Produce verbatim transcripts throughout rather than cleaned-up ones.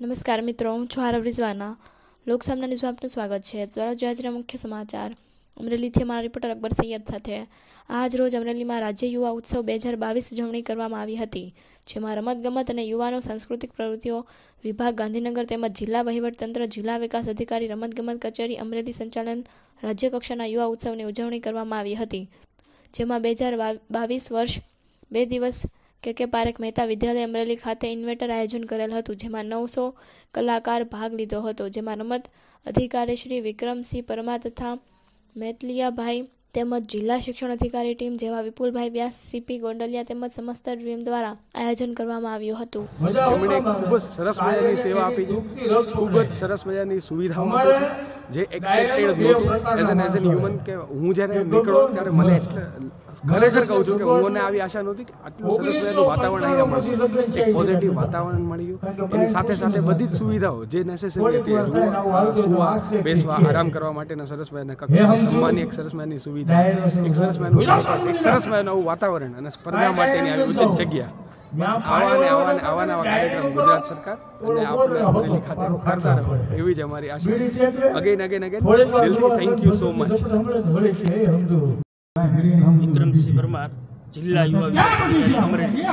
નમસ્કાર મિત્રો, હું છું આરવ રિઝવાના. લોકસામના ન્યૂઝમાં આપનું સ્વાગત છે. દ્વારા જો આજના મુખ્ય સમાચાર. અમરેલીથી અમારા રિપોર્ટર અકબર સૈયદ સાથે. આજ રોજ અમરેલીમાં રાજ્ય યુવા ઉત્સવ બે હજાર બાવીસ ઉજવણી કરવામાં આવી હતી, જેમાં રમતગમત અને યુવાનો સાંસ્કૃતિક પ્રવૃત્તિઓ વિભાગ ગાંધીનગર તેમજ જિલ્લા વહીવટતંત્ર, જિલ્લા વિકાસ અધિકારી, રમતગમત કચેરી અમરેલી સંચાલન રાજ્ય કક્ષાના યુવા ઉત્સવની ઉજવણી કરવામાં આવી હતી, જેમાં બે હજાર બાવીસ વર્ષ બે દિવસ કે કે પારેખ મહેતા વિદ્યાલય અમરેલી ખાતે ઇન્વેટર આયોજન કરેલ હતું, જેમાં નવસો કલાકાર ભાગ લીધો હતો, જેમાં રમત અધિકારી શ્રી વિક્રમસિંહ પરમાર તથા મેતલિયાભાઈ તેમજ જિલ્લા શિક્ષણ અધિકારી ટીમ જેવા વિપુલભાઈ વ્યાસ, સીપી ગોંડલિયા તેમજ સમસ્ત ટીમ દ્વારા આયોજન કરવામાં આવ્યું હતું. એમણે ખૂબ જ સરસ મજાની સેવા આપી છે, ખૂબ જ સરસ મજાની સુવિધાઓ આપી છે, જે એક્સપેક્ટેડ નહોતું. As an as an human કે હું જ્યારે નીકળો ત્યારે મને એટલે ખરેખર કહું છું કે મને આવી આશા નહોતી કે આટલું સરસ મજાનું વાતાવરણ અહીંયા મળશે, એક પોઝિટિવ વાતાવરણ મળ્યું. એની સાથે સાથે બધી જ સુવિધાઓ જે નેસેસરી હતી, સુવા બેસવા આરામ કરવા માટેના સરસ મજાના કક્ષ, જમવાની એક સરસ મજાની સુવિધા, એક સરસ મજાનું એક સરસ મજાનું આવું વાતાવરણ અને સ્પર્ધા માટેની આવી ઉચિત જગ્યા. આવા ને આવા ને આવા નવા કાર્યક્રમ ગુજરાત સરકાર અને આપણે અમરેલી ખાતે કરતા રહો એવી જ અમારી આશા. અગેન અગેન અગેન દિલથી thank you so much. Vikramsinh Parmar, જિલ્લા યુવા વિકાસ અધિકારી અમરેલી.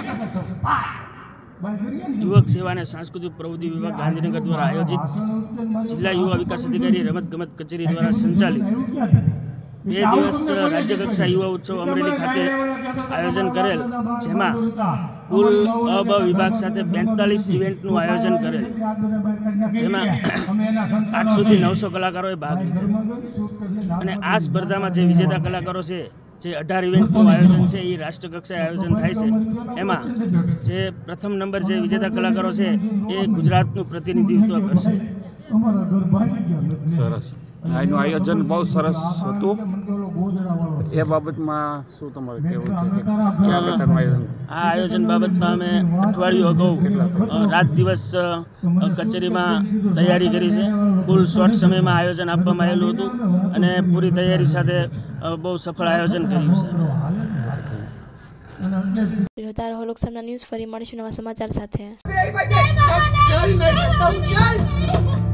યુવક સેવા અને સાંસ્કૃતિક પ્રવૃત્તિ વિભાગ ગાંધીનગર દ્વારા આયોજિત જિલ્લા યુવા વિકાસ અધિકારી રમતગમત કચેરી દ્વારા સંચાલિત બે દિવસ રાજ્ય કક્ષા યુવા ઉત્સવ અમરેલી ખાતે આયોજન કરેલ, જેમાં કુલ અ બ વિભાગ સાથે બેતાલીસ ઇવેન્ટનું આયોજન કરેલ, જેમાં આઠસોથી નવસો કલાકારોએ ભાગ લીધો. અને આ સ્પર્ધામાં જે વિજેતા કલાકારો છે, જે અઢાર ઇવેન્ટનું આયોજન છે એ રાષ્ટ્ર કક્ષાએ આયોજન થાય છે. એમાં જે પ્રથમ નંબર જે વિજેતા કલાકારો છે એ ગુજરાતનું પ્રતિનિધિત્વ કરશે. સરસ, એનું આયોજન બહુ સરસ હતું. એ બાબતમાં શું તમારે કહેવું છે? કયા પ્રકારનું આયોજન? આ આયોજન બાબતમાં અમે અઠવાડિયું અગાઉ રાત દિવસ કચેરીમાં તૈયારી કરી છે. કુલ શોર્ટ સમયમાં આયોજન આપવામાં આવેલું હતું અને પૂરી તૈયારી સાથે બહુ સફળ આયોજન કર્યું છે. જોતા રહો લોકસામના ન્યૂઝ. ફરી મળીશું નવા સમાચાર સાથે.